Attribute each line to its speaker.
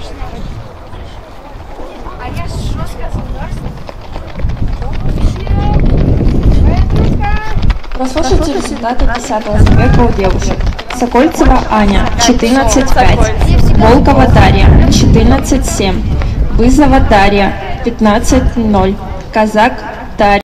Speaker 1: Прослушайте результаты 10-го забега у девушек. Сокольцева Аня 14:5, Волкова Дарья 14:7, Бызова Дарья 15:0, Казак Дарья